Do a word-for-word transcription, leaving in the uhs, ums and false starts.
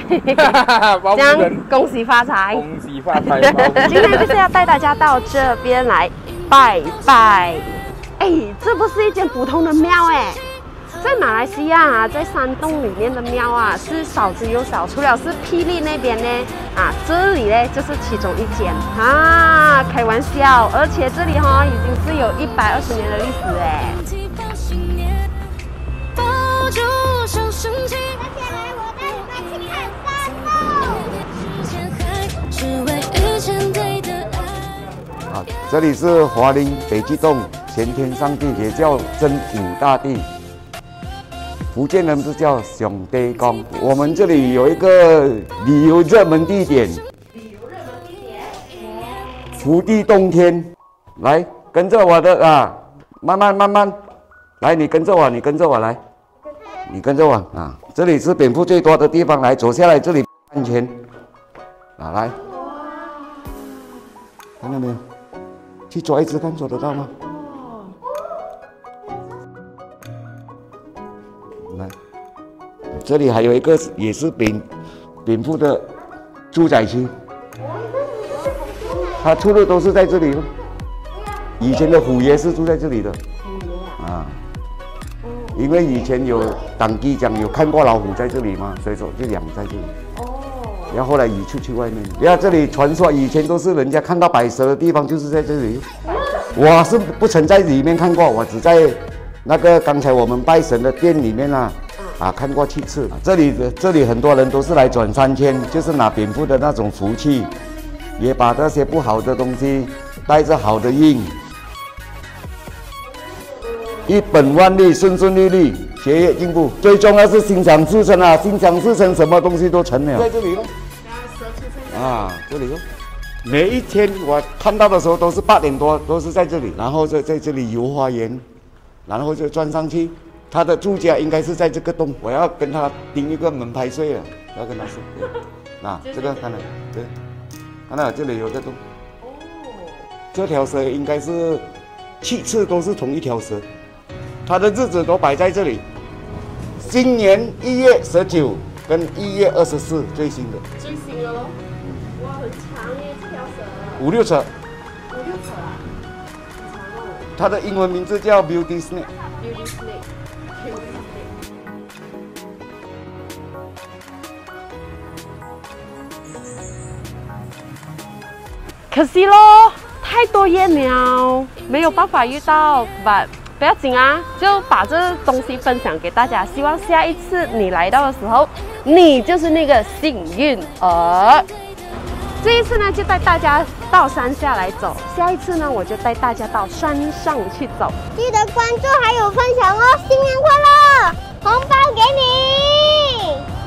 这样恭喜发财， 恭喜发财。 今天就是要带大家到这边来拜拜。哎，这不是一间普通的庙哎。 在马来西亚啊，在山洞里面的庙啊，是少之又少。除了是霹雳那边呢，啊，这里呢就是其中一间啊，开玩笑。而且这里哈、哦、已经是有一百二十年的历史哎。 啊，这里是华林北极洞玄天上帝，也叫真武大帝。 福建人是叫兄弟宫，我们这里有一个旅游热门地点，旅游热门地点，福地洞天，来跟着我的啊，慢慢慢慢，来你跟着我，你跟着我来，你跟着我啊，这里是蝙蝠最多的地方，来走下来这里安全，啊来，看到没有？去抓一只看，抓得到吗？ 来，这里还有一个也是蝙蝙蝠的住宅区，它出入都是在这里。以前的虎爷是住在这里的，啊，因为以前有党机讲有看过老虎在这里嘛，所以说就养在这里。然后后来移出去外面。然后这里传说以前都是人家看到白蛇的地方，就是在这里。我是不曾在里面看过，我只在。 那个刚才我们拜神的店里面啊，啊看过七次。这里的这里很多人都是来转三圈，就是拿蝙蝠的那种福气，也把那些不好的东西带着好的运，一本万利，顺顺利利，学业进步。最重要是心想事成啊，心想事成，什么东西都成了。在这里喽，啊，这里喽。 每一天我看到的时候都是八点多，都是在这里，然后在在这里游花园。 然后就钻上去，他的住家应该是在这个洞，我要跟他钉一个门牌税了，要跟他说。那这个看到，这看到这里有个洞。哦。这条蛇应该是七次都是同一条蛇，它的日子都摆在这里。今年一月十九跟一月二十四最新的。 最新哦。哇，很长耶，这条蛇。 五六尺。 它的英文名字叫 Beauty Snake。Beauty Snake。 可惜咯，太多夜鸟，没有办法遇到。But 不要紧啊，就把这东西分享给大家。希望下一次你来到的时候，你就是那个幸运儿。 这一次呢，就带大家到山下来走；下一次呢，我就带大家到山上去走。 记得关注还有分享哦！新年快乐，红包给你！